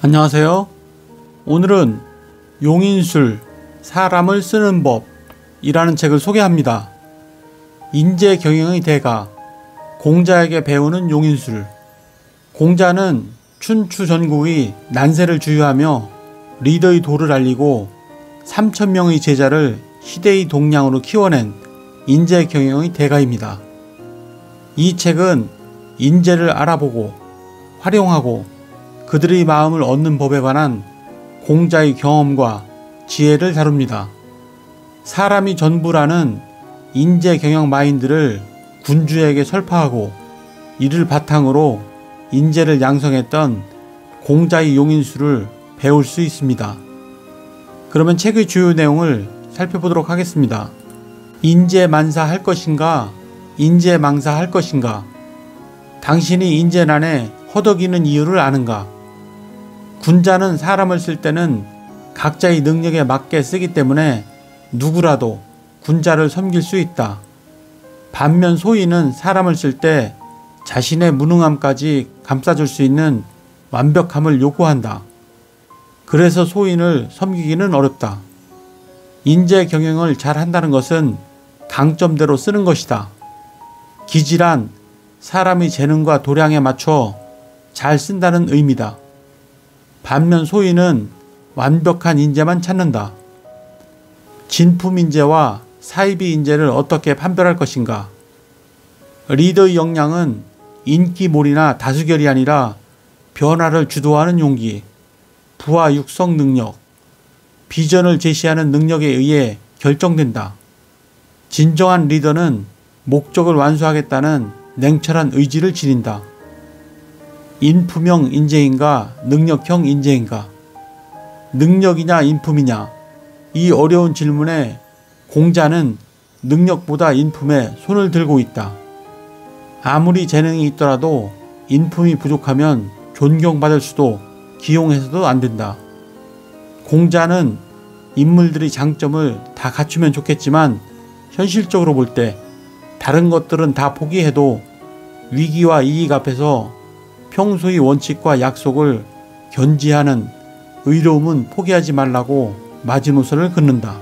안녕하세요. 오늘은 용인술, 사람을 쓰는 법이라는 책을 소개합니다. 인재경영의 대가, 공자에게 배우는 용인술. 공자는 춘추 전국의 난세를 주유하며 리더의 도를 알리고 3,000명의 제자를 시대의 동량으로 키워낸 인재경영의 대가입니다. 이 책은 인재를 알아보고 활용하고 그들의 마음을 얻는 법에 관한 공자의 경험과 지혜를 다룹니다. 사람이 전부라는 인재경영 마인드를 군주에게 설파하고 이를 바탕으로 인재를 양성했던 공자의 용인술을 배울 수 있습니다. 그러면 책의 주요 내용을 살펴보도록 하겠습니다. 인재만사 할 것인가? 인재망사 할 것인가? 당신이 인재난에 허덕이는 이유를 아는가? 군자는 사람을 쓸 때는 각자의 능력에 맞게 쓰기 때문에 누구라도 군자를 섬길 수 있다. 반면 소인은 사람을 쓸 때 자신의 무능함까지 감싸줄 수 있는 완벽함을 요구한다. 그래서 소인을 섬기기는 어렵다. 인재 경영을 잘 한다는 것은 강점대로 쓰는 것이다. 기질한 사람의 재능과 도량에 맞춰 잘 쓴다는 의미다. 반면 소인은 완벽한 인재만 찾는다. 진품 인재와 사이비 인재를 어떻게 판별할 것인가? 리더의 역량은 인기몰이나 다수결이 아니라 변화를 주도하는 용기, 부하 육성 능력, 비전을 제시하는 능력에 의해 결정된다. 진정한 리더는 목적을 완수하겠다는 냉철한 의지를 지닌다. 인품형 인재인가 능력형 인재인가? 능력이냐 인품이냐? 이 어려운 질문에 공자는 능력보다 인품에 손을 들고 있다. 아무리 재능이 있더라도 인품이 부족하면 존경받을 수도 기용해서도 안 된다. 공자는 인물들의 장점을 다 갖추면 좋겠지만 현실적으로 볼 때 다른 것들은 다 포기해도 위기와 이익 앞에서 평소의 원칙과 약속을 견지하는 의로움은 포기하지 말라고 마지노선을 긋는다.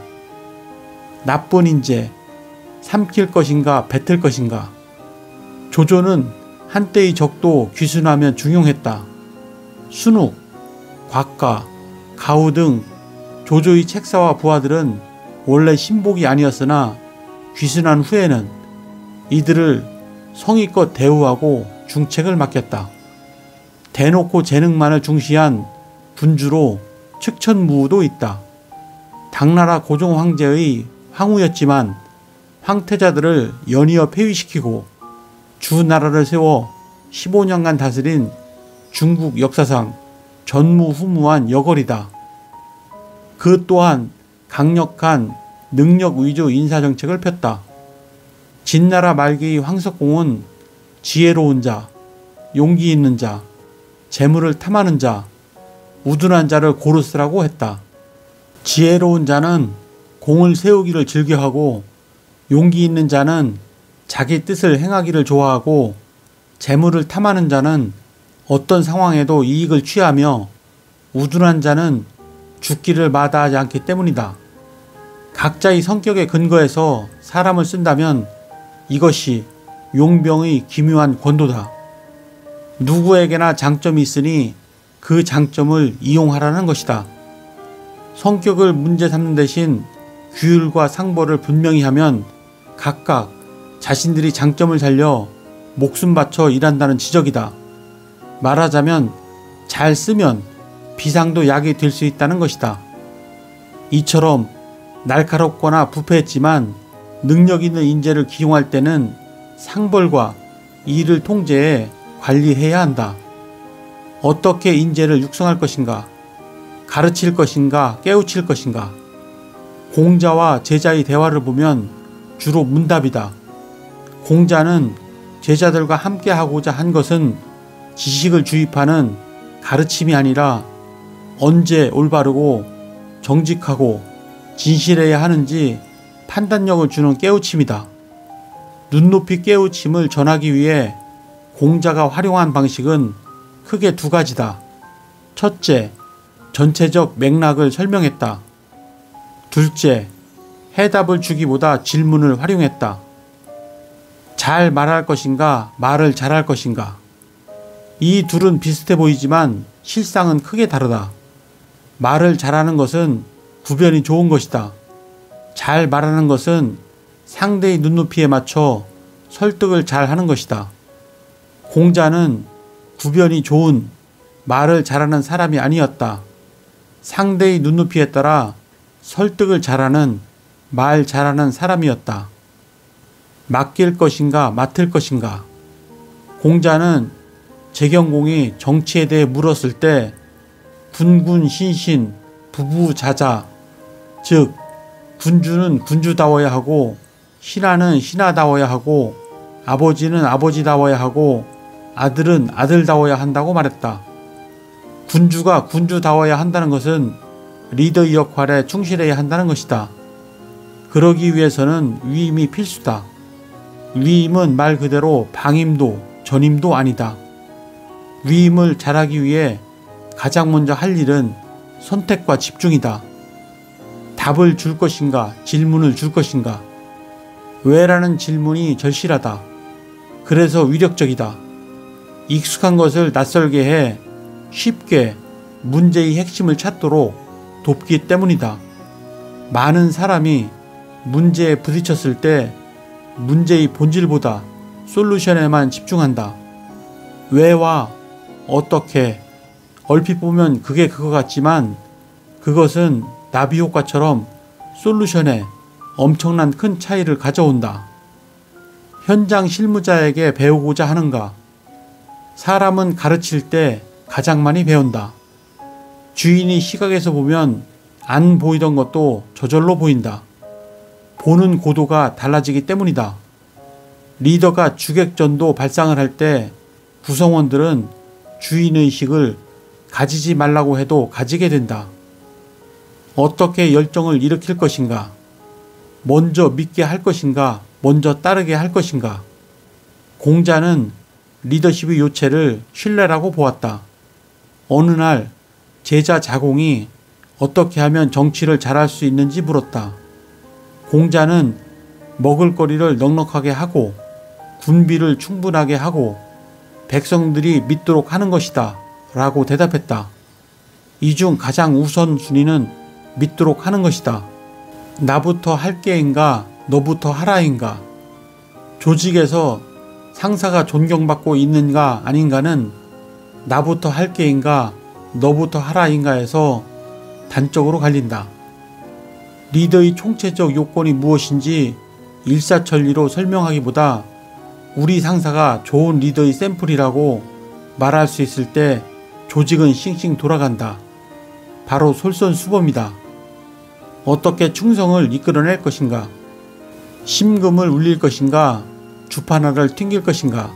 나쁜 인재, 삼킬 것인가 뱉을 것인가? 조조는 한때의 적도 귀순하면 중용했다. 순욱, 곽가, 가우 등 조조의 책사와 부하들은 원래 신복이 아니었으나 귀순한 후에는 이들을 성의껏 대우하고 중책을 맡겼다. 대놓고 재능만을 중시한 군주로 측천무우도 있다. 당나라 고종 황제의 황후였지만 황태자들을 연이어 폐위시키고 주나라를 세워 15년간 다스린 중국 역사상 전무후무한 여걸이다. 그 또한 강력한 능력 위주 인사정책을 폈다. 진나라 말기의 황석공은 지혜로운 자, 용기 있는 자, 재물을 탐하는 자, 우둔한 자를 고루 쓰라고 했다. 지혜로운 자는 공을 세우기를 즐겨하고 용기 있는 자는 자기 뜻을 행하기를 좋아하고 재물을 탐하는 자는 어떤 상황에도 이익을 취하며 우둔한 자는 죽기를 마다하지 않기 때문이다. 각자의 성격에 근거해서 사람을 쓴다면 이것이 용병의 기묘한 권도다. 누구에게나 장점이 있으니 그 장점을 이용하라는 것이다. 성격을 문제 삼는 대신 규율과 상벌을 분명히 하면 각각 자신들이 장점을 살려 목숨 바쳐 일한다는 지적이다. 말하자면 잘 쓰면 비상도 약이 될 수 있다는 것이다. 이처럼 날카롭거나 부패했지만 능력 있는 인재를 기용할 때는 상벌과 일을 통제해 관리해야 한다. 어떻게 인재를 육성할 것인가? 가르칠 것인가? 깨우칠 것인가? 공자와 제자의 대화를 보면 주로 문답이다. 공자는 제자들과 함께 하고자 한 것은 지식을 주입하는 가르침이 아니라 언제 올바르고 정직하고 진실해야 하는지 판단력을 주는 깨우침이다. 눈높이 깨우침을 전하기 위해 공자가 활용한 방식은 크게 두 가지다. 첫째, 전체적 맥락을 설명했다. 둘째, 해답을 주기보다 질문을 활용했다. 잘 말할 것인가, 말을 잘할 것인가. 이 둘은 비슷해 보이지만 실상은 크게 다르다. 말을 잘하는 것은 구별이 좋은 것이다. 잘 말하는 것은 상대의 눈높이에 맞춰 설득을 잘 하는 것이다. 공자는 구별이 좋은 말을 잘하는 사람이 아니었다. 상대의 눈높이에 따라 설득을 잘하는 말 잘하는 사람이었다. 맡길 것인가 맡을 것인가. 공자는 재경공이 정치에 대해 물었을 때 군군신신 부부자자, 즉 군주는 군주다워야 하고 신하는 신하다워야 하고 아버지는 아버지다워야 하고 아들은 아들다워야 한다고 말했다. 군주가 군주다워야 한다는 것은 리더의 역할에 충실해야 한다는 것이다. 그러기 위해서는 위임이 필수다. 위임은 말 그대로 방임도 전임도 아니다. 위임을 잘하기 위해 가장 먼저 할 일은 선택과 집중이다. 답을 줄 것인가, 질문을 줄 것인가. 왜라는 질문이 절실하다. 그래서 위력적이다. 익숙한 것을 낯설게 해 쉽게 문제의 핵심을 찾도록 돕기 때문이다. 많은 사람이 문제에 부딪혔을 때 문제의 본질보다 솔루션에만 집중한다. 왜와 어떻게, 얼핏 보면 그게 그거 같지만 그것은 나비 효과처럼 솔루션에 엄청난 큰 차이를 가져온다. 현장 실무자에게 배우고자 하는가? 사람은 가르칠 때 가장 많이 배운다. 주인이 시각에서 보면 안 보이던 것도 저절로 보인다. 보는 고도가 달라지기 때문이다. 리더가 주객전도 발상을 할 때 구성원들은 주인의식을 가지지 말라고 해도 가지게 된다. 어떻게 열정을 일으킬 것인가? 먼저 믿게 할 것인가? 먼저 따르게 할 것인가? 공자는 리더십의 요체를 신뢰라고 보았다. 어느 날 제자 자공이 어떻게 하면 정치를 잘할 수 있는지 물었다. 공자는 먹을거리를 넉넉하게 하고 군비를 충분하게 하고 백성들이 믿도록 하는 것이다 라고 대답했다. 이 중 가장 우선순위는 믿도록 하는 것이다. 나부터 할게인가 너부터 하라인가. 조직에서 상사가 존경받고 있는가 아닌가는 나부터 할게인가 너부터 하라인가에서 단적으로 갈린다. 리더의 총체적 요건이 무엇인지 일사천리로 설명하기보다 우리 상사가 좋은 리더의 샘플이라고 말할 수 있을 때 조직은 싱싱 돌아간다. 바로 솔선수범이다. 어떻게 충성을 이끌어낼 것인가? 심금을 울릴 것인가? 주판화를 튕길 것인가?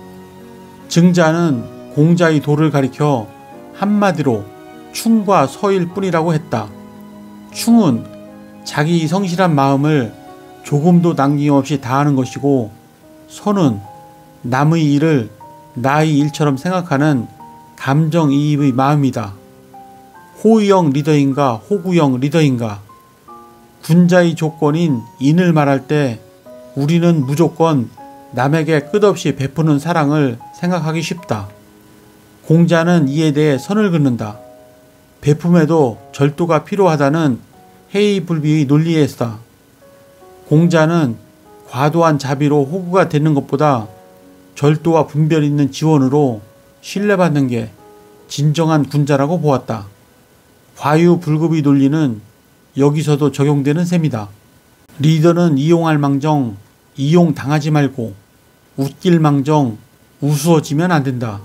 증자는 공자의 도를 가리켜 한마디로 충과 서일 뿐이라고 했다. 충은 자기 성실한 마음을 조금도 남김없이 다하는 것이고, 서는 남의 일을 나의 일처럼 생각하는 감정이입의 마음이다. 호의형 리더인가 호구형 리더인가. 군자의 조건인 인을 말할 때 우리는 무조건 남에게 끝없이 베푸는 사랑을 생각하기 쉽다. 공자는 이에 대해 선을 긋는다. 베품에도 절도가 필요하다는 해이불비의 논리에서다. 공자는 과도한 자비로 호구가 되는 것보다 절도와 분별 있는 지원으로 신뢰받는 게 진정한 군자라고 보았다. 과유불급의 논리는 여기서도 적용되는 셈이다. 리더는 이용할 망정 이용당하지 말고 웃길 망정 우스워지면 안 된다.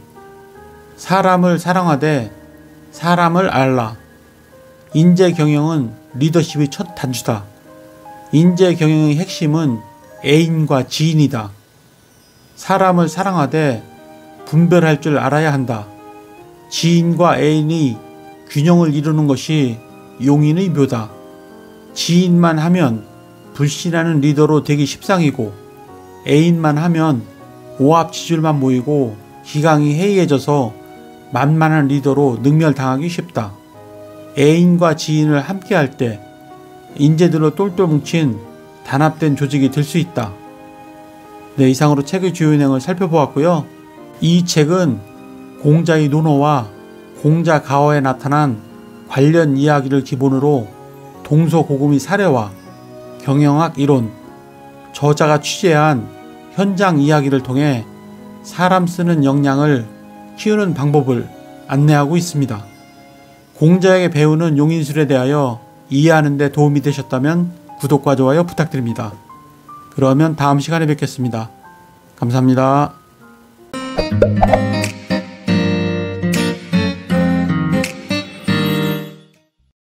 사람을 사랑하되 사람을 알라. 인재경영은 리더십의 첫 단추다. 인재경영의 핵심은 애인과 지인이다. 사람을 사랑하되 분별할 줄 알아야 한다. 지인과 애인이 균형을 이루는 것이 용인의 묘다. 지인만 하면 불신하는 리더로 되기 십상이고, 애인만 하면 오합지졸만 모이고 기강이 해이해져서 만만한 리더로 능멸당하기 쉽다. 애인과 지인을 함께할 때 인재들로 똘똘 뭉친 단합된 조직이 될 수 있다. 네, 이상으로 책의 주요 내용을 살펴보았고요. 이 책은 공자의 논어와 공자 가어에 나타난 관련 이야기를 기본으로 동서고금의 사례와 경영학 이론, 저자가 취재한 현장 이야기를 통해 사람 쓰는 역량을 키우는 방법을 안내하고 있습니다. 공자에게 배우는 용인술에 대하여 이해하는 데 도움이 되셨다면 구독과 좋아요 부탁드립니다. 그러면 다음 시간에 뵙겠습니다. 감사합니다.